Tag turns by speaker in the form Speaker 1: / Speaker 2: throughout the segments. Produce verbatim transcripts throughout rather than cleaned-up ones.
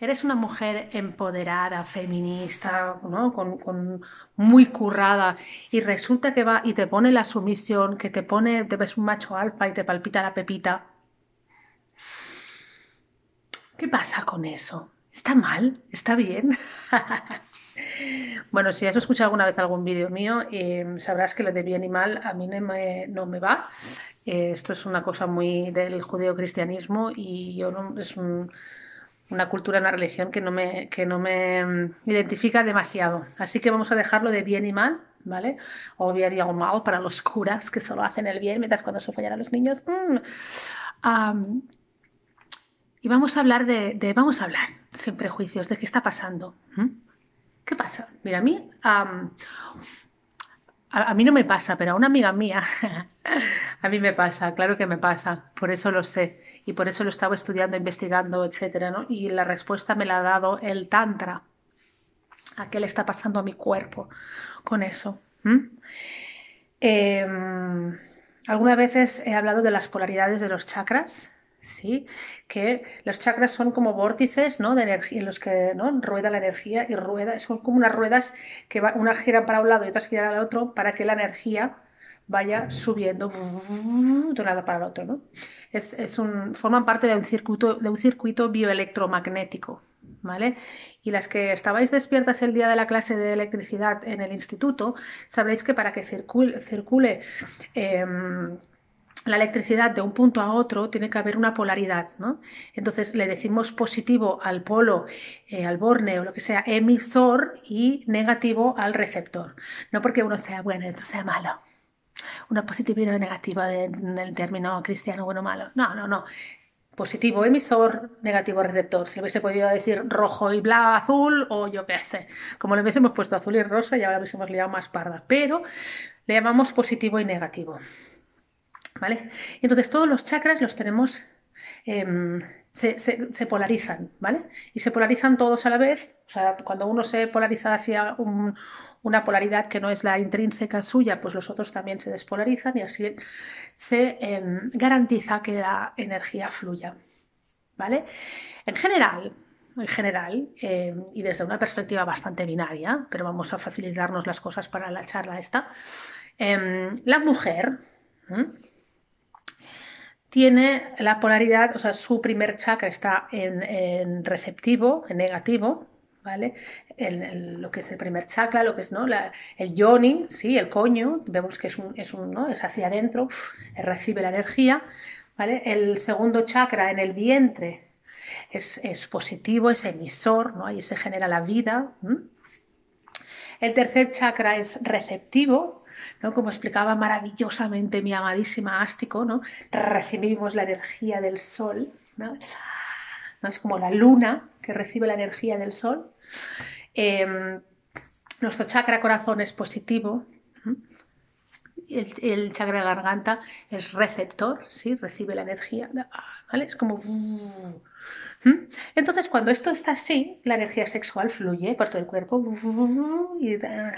Speaker 1: eres una mujer empoderada, feminista, ¿no? Con, con muy currada, y resulta que va y te pone la sumisión, que te pone, te ves un macho alfa y te palpita la pepita. ¿Qué pasa con eso? ¿Está mal? ¿Está bien? Bueno, si has escuchado alguna vez algún vídeo mío, eh, sabrás que lo de bien y mal a mí no me, no me va. Eh, esto es una cosa muy del judeocristianismo y yo no, es un, una cultura, una religión que no me, que no me mm, identifica demasiado. Así que vamos a dejarlo de bien y mal, ¿vale? O bien y algo mal para los curas que solo hacen el bien, mientras cuando se follan a los niños. Mm. Um, y vamos a hablar de, de, vamos a hablar sin prejuicios de qué está pasando. ¿Mm? ¿Qué pasa? Mira, a mí, um, a, a mí no me pasa, pero a una amiga mía, a mí me pasa, claro que me pasa, por eso lo sé. Y por eso lo estaba estudiando, investigando, etcétera, ¿no? Y la respuesta me la ha dado el Tantra. ¿A qué le está pasando a mi cuerpo con eso? ¿Mm? Eh, algunas veces he hablado de las polaridades de los chakras, ¿sí? Que los chakras son como vórtices, ¿no? De energía en los que, ¿no? Rueda la energía y rueda, son como unas ruedas que va, unas giran para un lado y otras giran al otro para que la energía vaya subiendo de un lado para el otro, ¿no? Es, es un, forman parte de un circuito, de un circuito bioelectromagnético, ¿vale? Y las que estabais despiertas el día de la clase de electricidad en el instituto, sabréis que para que circule, circule eh, la electricidad de un punto a otro tiene que haber una polaridad, ¿no? Entonces le decimos positivo al polo, eh, al borne o lo que sea, emisor, y negativo al receptor. No porque uno sea bueno y otro sea malo. Una positiva y una negativa en el término cristiano bueno o malo. No, no, no. Positivo emisor, negativo receptor. Si le hubiese podido decir rojo y blanco, azul, o yo qué sé. Como le hubiésemos puesto azul y rosa, ya la hubiésemos liado más parda. Pero le llamamos positivo y negativo. ¿Vale? Entonces todos los chakras los tenemos, eh, se, se, se polarizan, ¿vale? Y se polarizan todos a la vez. O sea, cuando uno se polariza hacia un, una polaridad que no es la intrínseca suya, pues los otros también se despolarizan y así se eh, garantiza que la energía fluya, ¿vale? En general, en general, eh, y desde una perspectiva bastante binaria, pero vamos a facilitarnos las cosas para la charla esta, eh, la mujer... ¿eh? tiene la polaridad, o sea, su primer chakra está en, en receptivo, en negativo, ¿vale? El, el, lo que es el primer chakra, lo que es, ¿no? La, el yoni, sí, el coño, vemos que es, un, es, un, ¿no? es hacia adentro, uf, recibe la energía, ¿vale? El segundo chakra en el vientre es, es positivo, es emisor, ¿no? Ahí se genera la vida. ¿Mm? El tercer chakra es receptivo, ¿no? Como explicaba maravillosamente mi amadísima Ástico, ¿no? Recibimos la energía del sol, ¿no? ¿no? Es como la luna que recibe la energía del sol. Eh, nuestro chakra corazón es positivo. El, el chakra garganta es receptor, ¿sí? Recibe la energía, ¿vale? Es como... Entonces, cuando esto está así, la energía sexual fluye por todo el cuerpo. Y...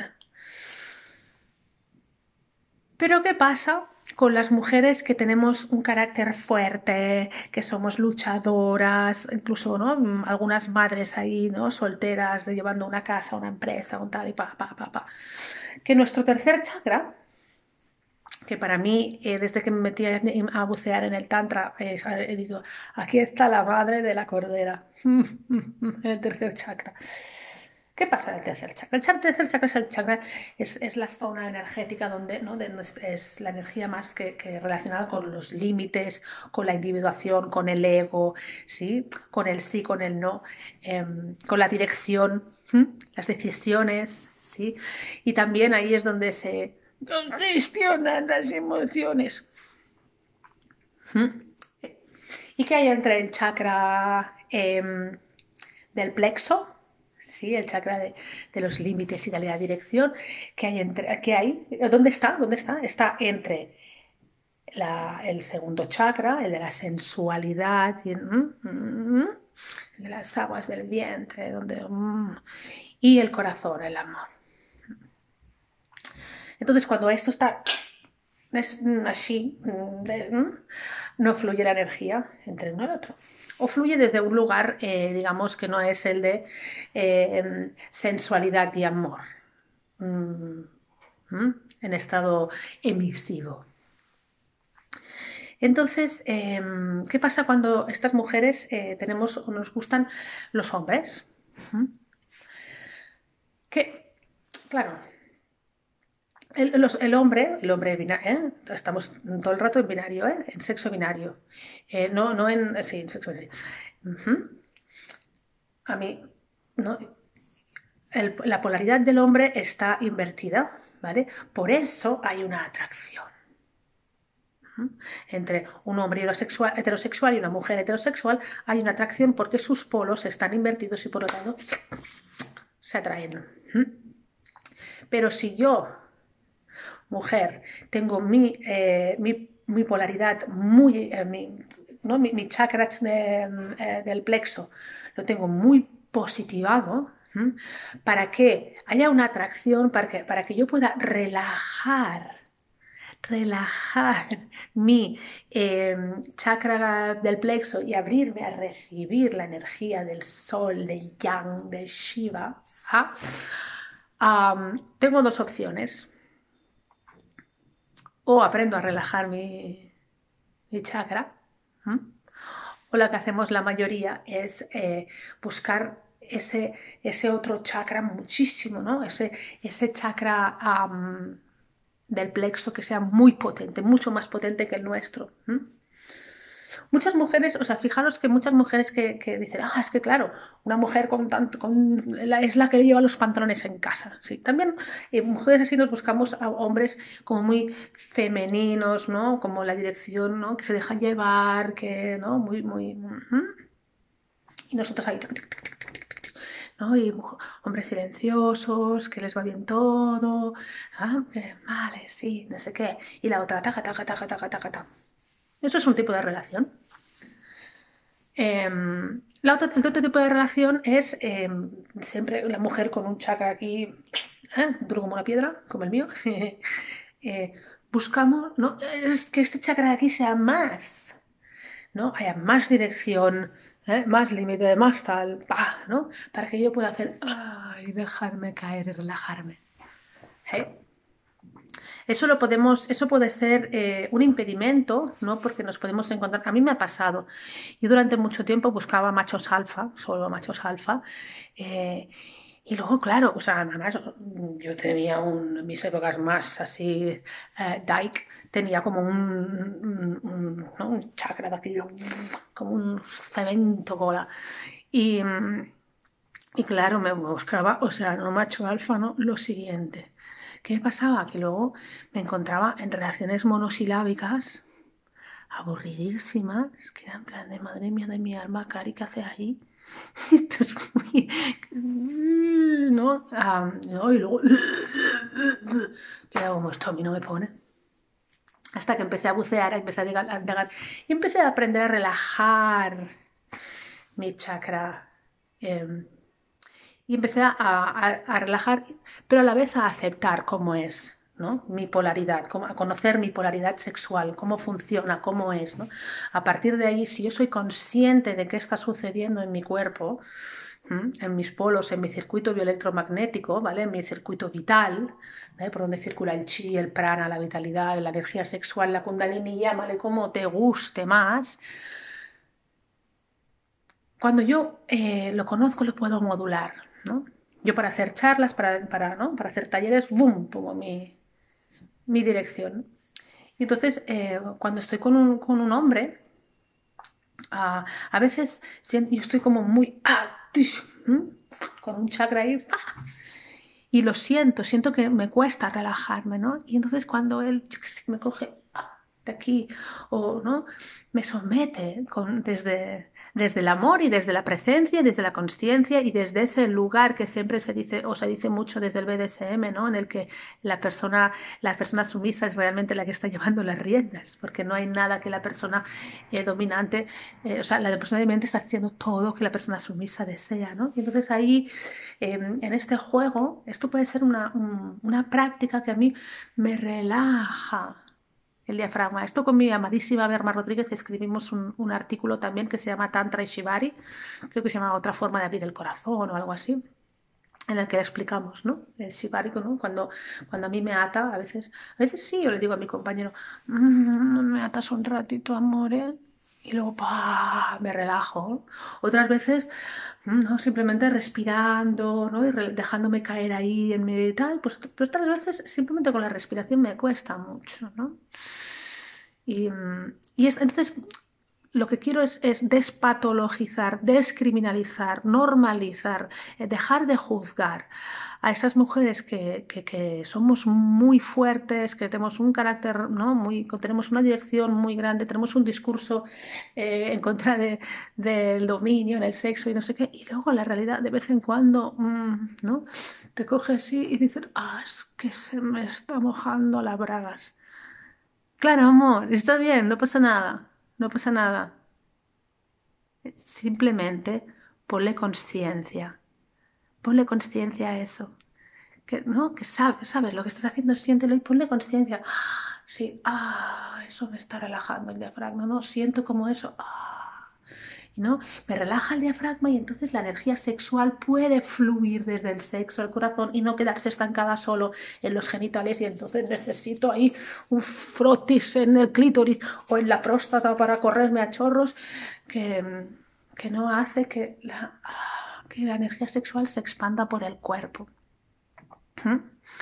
Speaker 1: Pero ¿qué pasa con las mujeres que tenemos un carácter fuerte, que somos luchadoras, incluso, ¿no? Algunas madres ahí, ¿no? Solteras, de llevando una casa, una empresa, un tal y pa, pa, pa, pa. Que nuestro tercer chakra, que para mí, eh, desde que me metí a, a bucear en el tantra, eh, eh, digo, aquí está la madre de la cordera, en el tercer chakra. ¿Qué pasa en el tercer chakra? El tercer chakra es el chakra, es, es la zona energética donde, ¿no? de, es la energía más que, que relacionada con los límites, con la individuación, con el ego, ¿sí? Con el sí, con el no, eh, con la dirección, ¿sí? Las decisiones, ¿sí? Y también ahí es donde se gestionan las emociones. ¿Mm? ¿Y qué hay entre el chakra eh, del plexo? Sí, el chakra de, de los límites y de la dirección. ¿Qué hay? Entre, ¿qué hay? ¿Dónde está? ¿Dónde está? Está entre la, el segundo chakra, el de la sensualidad, y, mm, mm, el de las aguas del vientre, donde, mm, y el corazón, el amor. Entonces, cuando esto está es así, no fluye la energía entre uno y otro. o fluye desde un lugar, eh, digamos, que no es el de eh, sensualidad y amor, mm, ¿Mm? en estado emisivo. Entonces, eh, ¿qué pasa cuando estas mujeres eh, tenemos o nos gustan los hombres? ¿Mm? Que, claro, el, los, el hombre, el hombre binario, ¿eh? Estamos todo el rato en binario, ¿eh? En sexo binario, eh, no, no en, sí, en sexo binario. Uh-huh. A mí, no, el, la polaridad del hombre está invertida, ¿vale? Por eso hay una atracción entre un hombre heterosexual y una mujer heterosexual. Hay una atracción porque sus polos están invertidos y por lo tanto se atraen. Pero si yo, mujer, tengo mi, eh, mi, mi polaridad muy, eh, mi, ¿no? mi, mi chakra de, eh, del plexo lo tengo muy positivado, ¿m? Para que haya una atracción, para que, para que yo pueda relajar relajar mi eh, chakra del plexo y abrirme a recibir la energía del sol, del yang, del Shiva, ¿ah? um, tengo dos opciones. O aprendo a relajar mi, mi chakra, ¿m? O la que hacemos la mayoría es eh, buscar ese, ese otro chakra muchísimo, ¿no? Ese, ese chakra um, del plexo que sea muy potente, mucho más potente que el nuestro. ¿Mm? Muchas mujeres, o sea, fijaros que muchas mujeres que, que dicen, ah, es que claro, una mujer con tanto, con, la, es la que lleva los pantalones en casa. Sí, también eh, mujeres así nos buscamos a hombres como muy femeninos, ¿no? Como la dirección, ¿no? Que se dejan llevar, que, ¿no? Muy, muy... Uh-huh. Y nosotros ahí... ¿no? Y hombres silenciosos, que les va bien todo, ah, que vale, sí, no sé qué. Y la otra, taca, taca, taca, taca, taca, taca. Eso es un tipo de relación. Eh, la otra, el otro tipo de relación es eh, siempre la mujer con un chakra aquí, ¿eh? Duro como una piedra, como el mío. eh, buscamos, ¿no? Es que este chakra de aquí sea más, ¿no? Haya más dirección, ¿eh? Más límite, más tal, ¡pah! ¿No? Para que yo pueda hacer, ¡ay! Dejarme caer y relajarme. ¿Eh? Eso lo podemos, eso puede ser eh, un impedimento, ¿no? Porque nos podemos encontrar. A mí me ha pasado. Yo durante mucho tiempo buscaba machos alfa, solo machos alfa. Eh, y luego, claro, o sea, además yo tenía un, en mis épocas más así, eh, Dyke, tenía como un, un, un, ¿no? un chakra de aquello, como un cemento cola. Y, y claro, me buscaba, o sea, no macho alfa, ¿no? Lo siguiente. ¿Qué pasaba? Que luego me encontraba en relaciones monosilábicas aburridísimas, que era en plan de madre mía de mi alma, Cari, ¿qué haces ahí? Esto es muy... ¿no? Um, ¿no? Y luego... que era como esto a mí no me pone. Hasta que empecé a bucear, empecé a indagar y empecé a aprender a relajar mi chakra. Eh, y empecé a, a, a relajar, pero a la vez a aceptar cómo es, ¿no? Mi polaridad, cómo, a conocer mi polaridad sexual, cómo funciona, cómo es, ¿no? A partir de ahí, si yo soy consciente de qué está sucediendo en mi cuerpo, ¿m? En mis polos, en mi circuito bioelectromagnético, ¿vale? En mi circuito vital, ¿vale? Por donde circula el chi, el prana, la vitalidad, la energía sexual, la kundalini, llámale como te guste más. Cuando yo eh, lo conozco, lo puedo modular, ¿no? Yo para hacer charlas, para, para, ¿no? para hacer talleres, ¡bum!, pongo mi, mi dirección. Y entonces, eh, cuando estoy con un, con un hombre, uh, a veces yo estoy como muy... Ah, tish, ¿m? Con un chakra ahí... ¡ah! Y lo siento, siento que me cuesta relajarme, ¿no? Y entonces cuando él, yo qué sé, me coge de aquí o no, me somete con, desde, desde el amor y desde la presencia, desde la consciencia y desde ese lugar que siempre se dice o se dice mucho desde el B D S M, ¿no? En el que la persona, la persona sumisa es realmente la que está llevando las riendas, porque no hay nada que la persona eh, dominante, eh, o sea, la persona dominante está haciendo todo que la persona sumisa desea, ¿no? Y entonces ahí, eh, en este juego, esto puede ser una, un, una práctica que a mí me relaja, el diafragma. Esto con mi amadísima Berma Rodríguez escribimos un, un artículo también que se llama Tantra y Shibari, creo que se llama Otra forma de abrir el corazón o algo así, en el que explicamos, ¿no? El shibari, ¿no? Cuando, cuando a mí me ata, a veces, a veces sí, yo le digo a mi compañero, mmm, me atas un ratito, amor, ¿eh? Y luego, ¡pah!, me relajo. Otras veces, no, simplemente respirando, ¿no? Y re dejándome caer ahí en medio y tal. Pues, pues otras veces simplemente con la respiración me cuesta mucho, ¿no? Y, y es, entonces, lo que quiero es, es despatologizar, descriminalizar, normalizar, eh, dejar de juzgar a esas mujeres que, que, que somos muy fuertes, que tenemos un carácter, ¿no? Muy, tenemos una dirección muy grande, tenemos un discurso eh, en contra de, del dominio en el sexo y no sé qué, y luego la realidad de vez en cuando, mmm, ¿no? Te coges así y dices, ah, es que se me está mojando las bragas. Claro, amor, está bien, no pasa nada. No pasa nada. Simplemente ponle conciencia. Ponle conciencia a eso. Que, ¿no? Que sabes, sabes lo que estás haciendo, siéntelo y ponle conciencia. Ah, sí, ah, eso me está relajando el diafragma, ¿no? Siento como eso. Ah, ¿no? Me relaja el diafragma y entonces la energía sexual puede fluir desde el sexo al corazón y no quedarse estancada solo en los genitales, y entonces necesito ahí un frotis en el clítoris o en la próstata para correrme a chorros que, que no hace que la, que la energía sexual se expanda por el cuerpo. ¿Mm?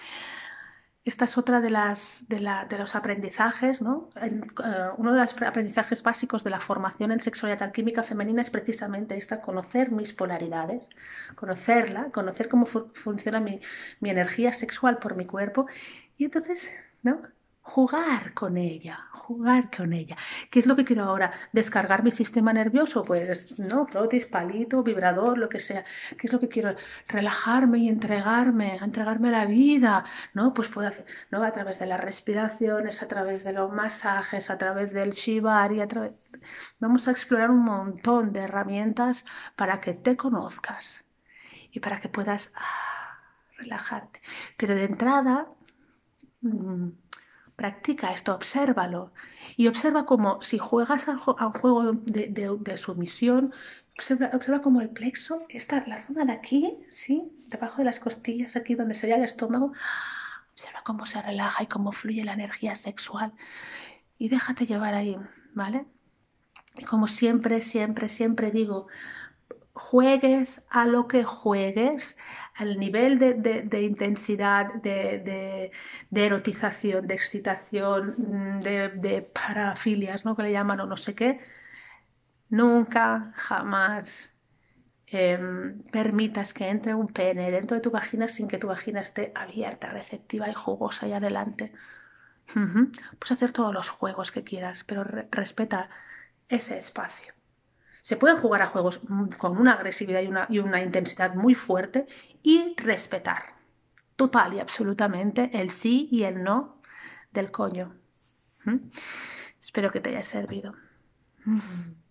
Speaker 1: Esta es otra de, las, de, la, de los aprendizajes, ¿no? En, uh, uno de los aprendizajes básicos de la formación en sexualidad alquímica femenina es precisamente esta: conocer mis polaridades, conocerla, conocer cómo fu funciona mi, mi energía sexual por mi cuerpo, y entonces, ¿no?, jugar con ella, jugar con ella. ¿Qué es lo que quiero ahora? ¿Descargar mi sistema nervioso? Pues, ¿no? Frotis, palito, vibrador, lo que sea. ¿Qué es lo que quiero? Relajarme y entregarme, entregarme a la vida, ¿no? Pues puedo hacer, ¿no?, a través de las respiraciones, a través de los masajes, a través del shibari, a través... Vamos a explorar un montón de herramientas para que te conozcas y para que puedas ah, relajarte. Pero de entrada... Mmm, practica esto, obsérvalo y observa como si juegas a un juego de, de, de sumisión, observa, observa como el plexo, está la zona de aquí, ¿sí?, debajo de las costillas, aquí donde sería el estómago. Observa cómo se relaja y cómo fluye la energía sexual y déjate llevar ahí, ¿vale? Y como siempre, siempre, siempre digo, juegues a lo que juegues, al nivel de, de, de intensidad, de, de, de erotización, de excitación, de, de parafilias, ¿no?, que le llaman, o no sé qué, nunca, jamás eh, permitas que entre un pene dentro de tu vagina sin que tu vagina esté abierta, receptiva y jugosa y adelante. Uh-huh. Puedes hacer todos los juegos que quieras, pero re respeta ese espacio. Se pueden jugar a juegos con una agresividad y una, y una intensidad muy fuerte y respetar total y absolutamente el sí y el no del coño. ¿Mm? Espero que te haya servido.